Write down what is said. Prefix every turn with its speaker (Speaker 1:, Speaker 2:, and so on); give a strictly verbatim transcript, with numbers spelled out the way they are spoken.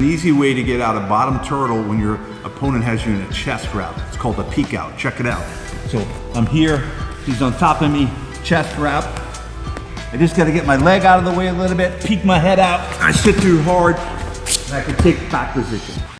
Speaker 1: An easy way to get out of bottom turtle when your opponent has you in a chest grab. It's called a peek out. Check it out. So I'm here, he's on top of me, chest grab. I just gotta get my leg out of the way a little bit, peek my head out. I sit too hard, and I can take back position.